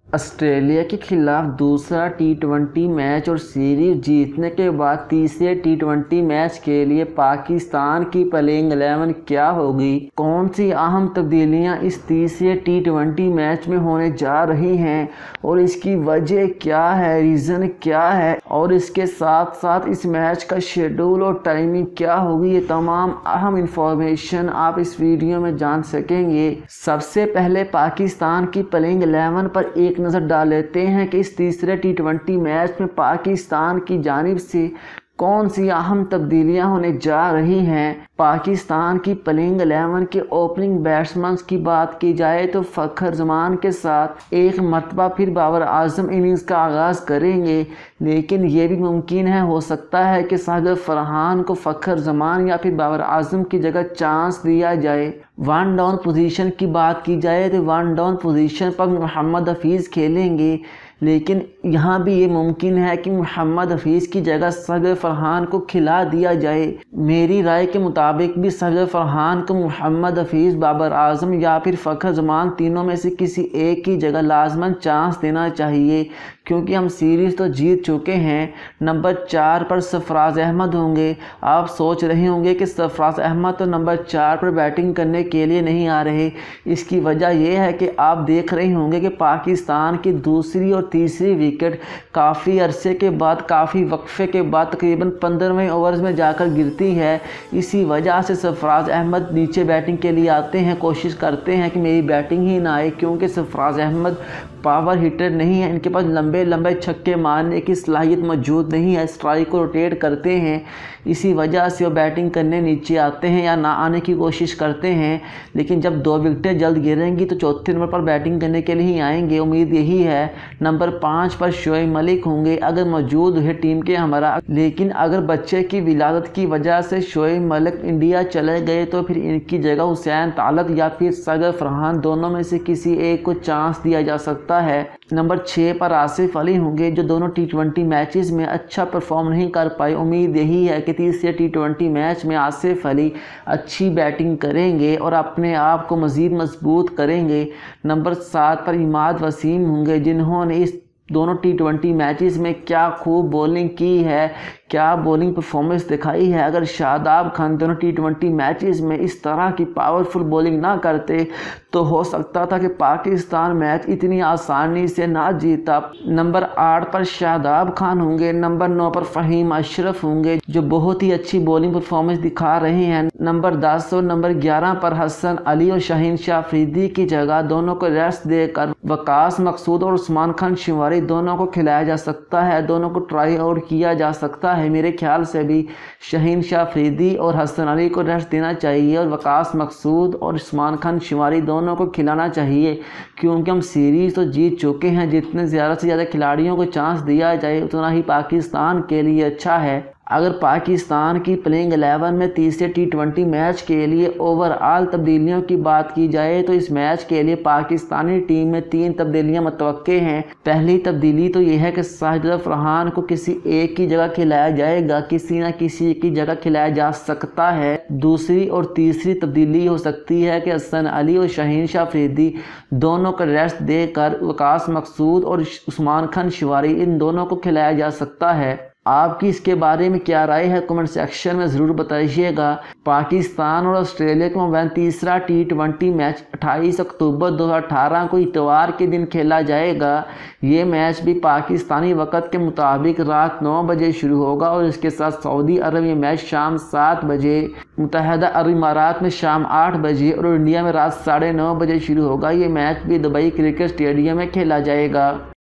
Australia के खिलाफ दूसरा टी20 मैच और सीरीज जीतने के बाद तीसरे टी20 मैच के लिए पाकिस्तान की प्लेइंग 11 क्या होगी, कौन सी अहम तब्दीलियां इस तीसरे टी20 मैच में होने जा रही हैं और इसकी वजह क्या है, रीज़न क्या है और इसके साथ साथ इस मैच का शेड्यूल और टाइमिंग क्या होगी, ये तमाम अहम इंफॉर्मेशन आप इस वीडियो में जान सकेंगे। सबसे पहले पाकिस्तान की प्लेइंग 11 पर एक नज़र डाल लेते हैं कि इस तीसरे टी20 मैच में पाकिस्तान की जानिब से कौन सी अहम तब्दीलियां होने जा रही हैं। पाकिस्तान की प्लेइंग 11 के ओपनिंग बैट्समैन की बात की जाए तो फ़खर जमान के साथ एक मरतबा फिर बाबर आजम इनिंग्स का आगाज़ करेंगे, लेकिन ये भी मुमकिन है, हो सकता है कि साजिद फरहान को फ़खर जमान या फिर बाबर आजम की जगह चांस दिया जाए। वन डाउन पोजीशन की बात की जाए तो वन डाउन पोजीशन पर मोहम्मद हफीज़ खेलेंगे, लेकिन यहाँ भी ये मुमकिन है कि मोहम्मद हफीज़ की जगह साजिद फरहान को खिला दिया जाए। मेरी राय के मुताबिक भी साजिद फरहान को मोहम्मद हफीज़, बाबर आजम या फिर फ़खर जमान तीनों में से किसी एक की जगह लाजमन चांस देना चाहिए, क्योंकि हम सीरीज़ तो जीत चुके हैं। नंबर 4 पर सरफराज अहमद होंगे। आप सोच रहे होंगे कि सरफराज अहमद तो नंबर 4 पर बैटिंग करने के लिए नहीं आ रहे। इसकी वजह यह है कि आप देख रहे होंगे कि पाकिस्तान की दूसरी और तीसरी विकेट काफ़ी अरसे के बाद, काफ़ी वक्फे के बाद तकरीबन 15वें ओवर्स में जाकर गिरती है। इसी वजह से सरफराज अहमद नीचे बैटिंग के लिए आते हैं, कोशिश करते हैं कि मेरी बैटिंग ही ना आए, क्योंकि सरफराज अहमद पावर हिटर नहीं है, इनके पास लंबे लंबे छक्के मारने की सलाहियत मौजूद नहीं है, स्ट्राइक को रोटेट करते हैं। इसी वजह से वो बैटिंग करने नीचे आते हैं या ना आने की कोशिश करते हैं, लेकिन जब 2 विकेटें जल्द गिरेंगी तो चौथे नंबर पर बैटिंग करने के लिए ही आएंगे, उम्मीद यही है। नंबर 5 पर शोएब मलिक होंगे अगर मौजूद है टीम के हमारा, लेकिन अगर बच्चे की विलादत की वजह से शोएब मलिक इंडिया चले गए तो फिर इनकी जगह हुसैन तालत या फिर साजिद फरहान दोनों में से किसी एक को चांस दिया जा सकता है। नंबर 6 पर आसिफ अली होंगे, जो दोनों टी20 मैचेस में अच्छा परफॉर्म नहीं कर पाए। उम्मीद यही है कि तीसरे टी20 मैच में आसिफ अली अच्छी बैटिंग करेंगे और अपने आप को मज़ीद मजबूत करेंगे। नंबर 7 पर इमाद वसीम होंगे, जिन्होंने इस दोनों टी20 मैचेस में क्या खूब बॉलिंग की है, क्या बॉलिंग परफॉर्मेंस दिखाई है। अगर शादाब खान दोनों टी20 मैचेस में इस तरह की पावरफुल बॉलिंग ना करते तो हो सकता था कि पाकिस्तान मैच इतनी आसानी से ना जीता। नंबर 8 पर शादाब खान होंगे। नंबर 9 पर फ़हीम अशरफ होंगे, जो बहुत ही अच्छी बॉलिंग परफॉर्मेंस दिखा रहे हैं। नंबर 10 और नंबर 11 पर हसन अली और शाहीन शाह अफरीदी की जगह दोनों को रेस्ट देकर वकास मकसूद और उस्मान खान शिवारी दोनों को खिलाया जा सकता है, दोनों को ट्राई आउट किया जा सकता है। मेरे ख्याल से भी शाहीन शाह अफरीदी और हसन अली को रेस्ट देना चाहिए और वकास मकसूद और उस्मान खान शिवारी दोनों को खिलाना चाहिए, क्योंकि हम सीरीज़ तो जीत चुके हैं। जितने ज़्यादा से ज़्यादा खिलाड़ियों को चांस दिया जाए उतना ही पाकिस्तान के लिए अच्छा है। अगर पाकिस्तान की प्लेइंग 11 में तीसरे टी20 मैच के लिए ओवरऑल तब्दीलियों की बात की जाए तो इस मैच के लिए पाकिस्तानी टीम में 3 तब्दीलियां मुतवक्के हैं। पहली तब्दीली तो यह है कि साजिद फरहान को किसी एक की जगह खिलाया जाएगा, किसी न किसी की जगह खिलाया जा सकता है। दूसरी और तीसरी तब्दीली हो सकती है कि हसन अली और शाहीन शाह अफरीदी दोनों को रेस्ट देकर वकास मकसूद और उस्मान खान शिवारी इन दोनों को खिलाया जा सकता है। आपकी इसके बारे में क्या राय है, कमेंट सेक्शन में ज़रूर बताइएगा। पाकिस्तान और ऑस्ट्रेलिया के मबैन तीसरा टी20 मैच 28 अक्टूबर 2018 को इतवार के दिन खेला जाएगा। ये मैच भी पाकिस्तानी वक़्त के मुताबिक रात 9 बजे शुरू होगा और इसके साथ सऊदी अरब में मैच शाम 7 बजे, मुत्तहदा अरब इमारात में शाम 8 बजे और इंडिया में रात 9:30 बजे शुरू होगा। ये मैच भी दुबई क्रिकेट स्टेडियम में खेला जाएगा।